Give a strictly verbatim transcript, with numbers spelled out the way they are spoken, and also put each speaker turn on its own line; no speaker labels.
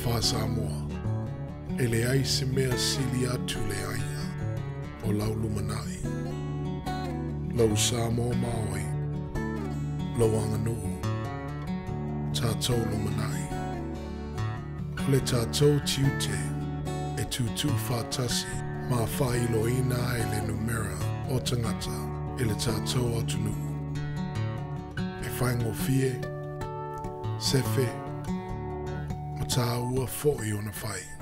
wha Samoa. E le ai se mea sili atu le aia o lau lumanai. Lau Samoa maoi, lau anganuu, tātou lumanai. O le tātou tiute e tutu whātasi ma whailoina e le numera o tangata e le tātou atunu. E whaingofie, sefe, ma tā ua fo'i ona whai.